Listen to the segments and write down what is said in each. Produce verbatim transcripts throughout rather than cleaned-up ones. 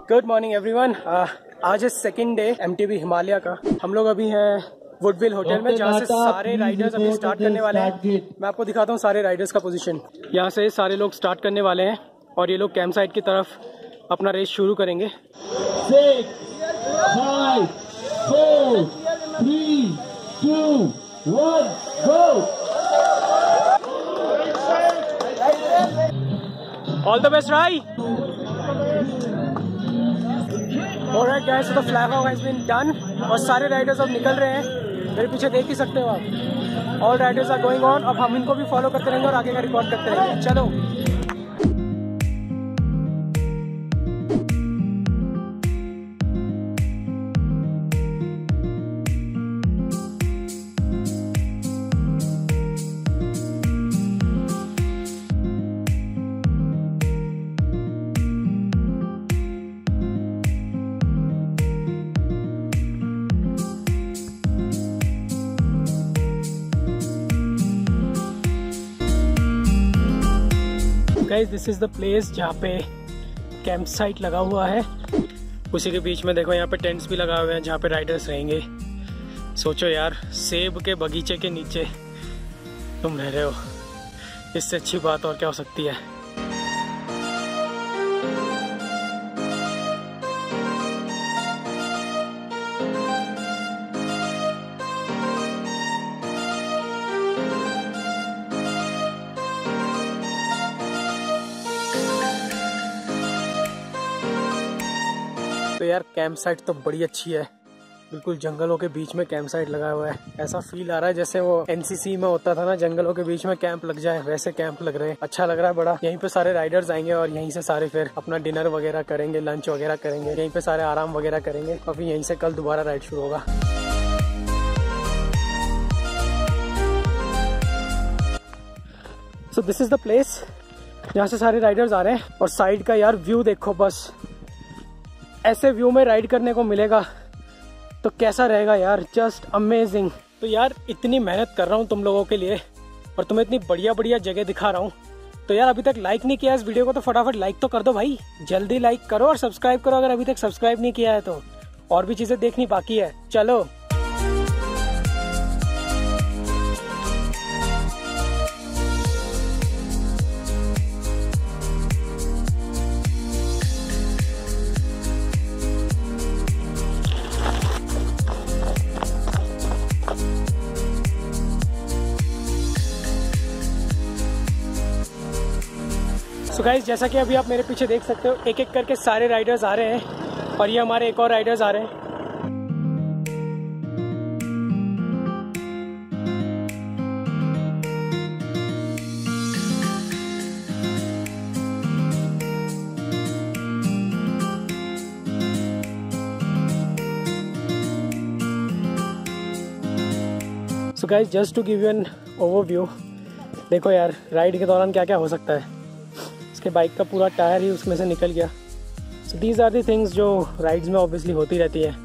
Good morning everyone. आज है second day MTB Himalaya का। हम लोग अभी हैं वुडविल होटल में, जहाँ से सारे राइडर्स अभी स्टार्ट करने वाले हैं। मैं आपको दिखाता हूँ सारे राइडर्स का पोजीशन। यहाँ से सारे लोग स्टार्ट करने वाले हैं और ये लोग कैंप साइट की तरफ अपना रेस शुरू करेंगे। Six, five, four, three, two, one, go! All the best, Rai. Alright guys, so the flag off has been done और सारे राइडर्स अब निकल रहे हैं। मेरे पीछे देख ही सकते हो आप। All riders are going on। अब हम इनको भी फॉलो करते रहेंगे और आगे का रिकॉर्ड करते रहेंगे। चलो। Guys, this is the place जहाँ पे कैंप साइट लगा हुआ है। उसी के बीच में देखो यहाँ पे टेंट्स भी लगा हुए हैं जहाँ पे राइडर्स रहेंगे। सोचो यार, सेब के बगीचे के नीचे तुम रह रहे हो, इससे अच्छी बात और क्या हो सकती है। तो यार कैंप साइट तो बड़ी अच्छी है, बिल्कुल जंगलों के बीच में कैंप साइट लगा हुआ है। ऐसा फील आ रहा है जैसे वो एनसीसी में होता था ना, जंगलों के बीच में कैंप लग जाए, वैसे कैंप लग रहे हैं। अच्छा लग रहा है बड़ा। यहीं पे सारे राइडर्स आएंगे और यहीं से सारे फिर अपना डिनर वगैरह करेंगे, लंच वगैरह करेंगे, यहीं पे सारे आराम वगैरह करेंगे। और फिर यहीं से कल दोबारा राइड शुरू होगा। So this is the place जहाँ से सारे राइडर्स आ रहे हैं। और साइड का यार व्यू देखो, बस ऐसे व्यू में राइड करने को मिलेगा तो कैसा रहेगा यार, जस्ट अमेजिंग। तो यार इतनी मेहनत कर रहा हूँ तुम लोगों के लिए और तुम्हें इतनी बढ़िया बढ़िया जगह दिखा रहा हूँ, तो यार अभी तक लाइक नहीं किया इस वीडियो को तो फटाफट लाइक तो कर दो भाई। जल्दी लाइक करो और सब्सक्राइब करो अगर अभी तक सब्सक्राइब नहीं किया है तो। और भी चीजें देखनी बाकी है, चलो। सो so गाइस, जैसा कि अभी आप मेरे पीछे देख सकते हो, एक एक करके सारे राइडर्स आ रहे हैं और ये हमारे एक और राइडर्स आ रहे हैं। So guys, just to give you an overview, देखो यार राइड के दौरान क्या क्या हो सकता है। के बाइक का पूरा टायर ही उसमें से निकल गया। So these are the things जो राइड्स में ऑब्वियसली होती रहती है।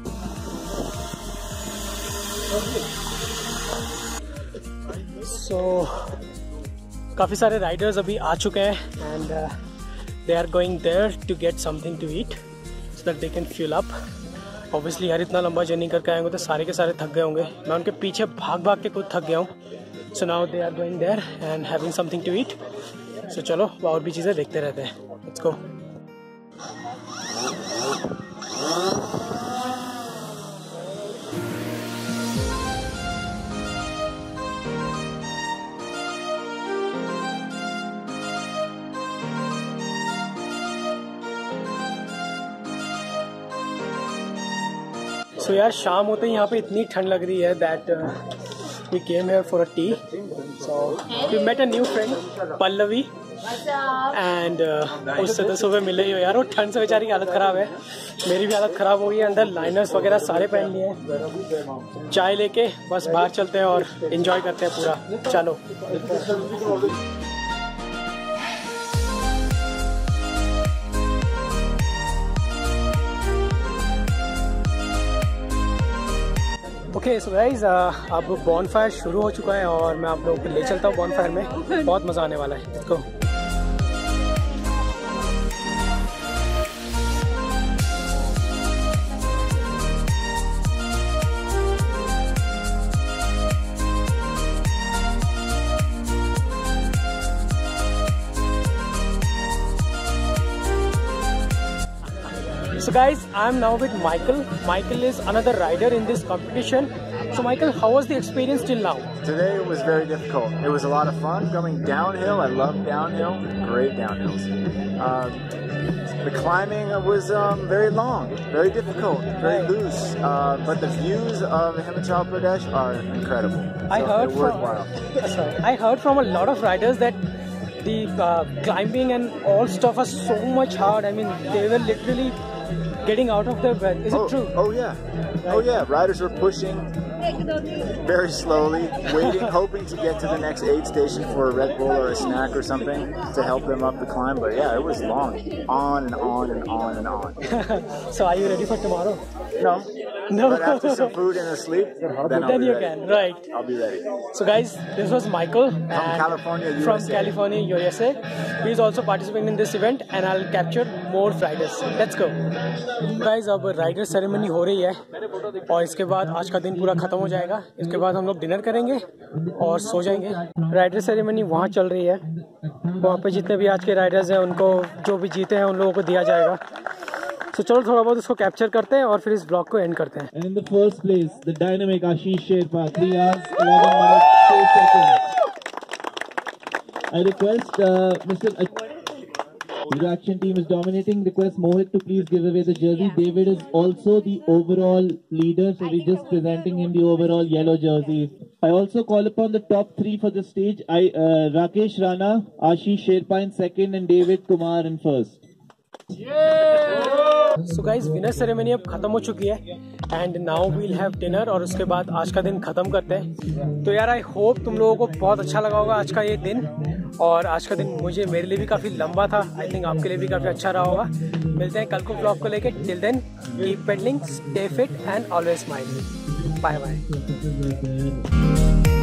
सो so, काफ़ी सारे राइडर्स अभी आ चुके हैं and they are going there to get something to eat so that they can fuel up. Obviously यार इतना लंबा जर्नी करके आएंगे तो सारे के सारे थक गए होंगे। मैं उनके पीछे भाग भाग के खुद थक गया हूँ। So now they are going there and having something to eat. So चलो और भी चीज़ें देखते रहते हैं, लेट्स गो। सो यार शाम होते ही यहाँ पे इतनी ठंड लग रही है that we came here for a tea. So we met a new friend, Pallavi. And uh, उससे तो सुबह मिले ही हो यार। वो ठंड से बेचारी की हालत ख़राब है, मेरी भी हालत ख़राब हो गई है। अंदर लाइनर्स वगैरह सारे पहन लिए हैं। चाय लेके बस बाहर चलते हैं और एंजॉय करते हैं पूरा। चलो। ओके सो गाइज, अब बॉनफायर शुरू हो चुका है और मैं आप लोगों को ले चलता हूँ बॉनफायर में। बहुत मज़ा आने वाला है। Let's go. So guys, I am now with Michael. Michael is another rider in this competition. So Michael, how was the experience till now? Today it was very difficult. It was a lot of fun going downhill. I love downhill. Great downhills. Um, the climbing was um, very long, very difficult, very loose. Uh, but the views of Himachal Pradesh are incredible. So I heard from sorry, I heard from a lot of riders that the uh, climbing and all stuff was so much hard. I mean, they were literally getting out of their breath. Is oh, it true? Oh yeah. Right. Oh yeah. Riders were pushing very slowly, waiting, hoping to get to the next aid station for a Red Bull or a snack or something to help them up the climb. But yeah, it was long, on and on and on and on. So are you ready for tomorrow? No. No. But after some food and a sleep, then, I'll then be you ready. can, right? I'll be ready. So guys, this was Michael from California, U S A. From California, U S A. He is also participating in this event, and I'll capture more riders. Let's go. Guys, अब rider ceremony हो रही है और इसके बाद आज का दिन पूरा खत्म हो जाएगा. इसके बाद हम लोग डिनर करेंगे और सो जाएंगे. राइडर सेरेमनी वहाँ चल रही है. वहाँ पे जितने भी आज के राइडर्स हैं उनको जो भी जीते हैं उन लोगों को दिया जाएगा. तो चलो थोड़ा बहुत उसको कैप्चर करते हैं और फिर इस ब्लॉग को एंड करते हैं. And in the first place, the dynamic Ashish Sherpa, three hours, eleven minutes, two seconds. I request uh, Mister The action team is dominating. Request Mohit to please give away the jersey. David is also the overall leader, so we're just presenting him the overall yellow jersey. I also call upon the top three for the stage. I uh, Rakesh Rana, Ashish Sherpa in second, and David Kumar in first. So guys winner ceremony अब खत्म हो चुकी है and now we'll have dinner और उसके बाद आज का दिन खत्म करते हैं. तो यार आई होप तुम लोगों को बहुत अच्छा लगा होगा आज का ये दिन. और आज का दिन मुझे मेरे लिए भी काफ़ी लंबा था. आई थिंक आपके लिए भी काफ़ी अच्छा रहा होगा. मिलते हैं कल को ब्लॉग को लेके. Till then keep pedalling, stay fit and always smile. Bye bye.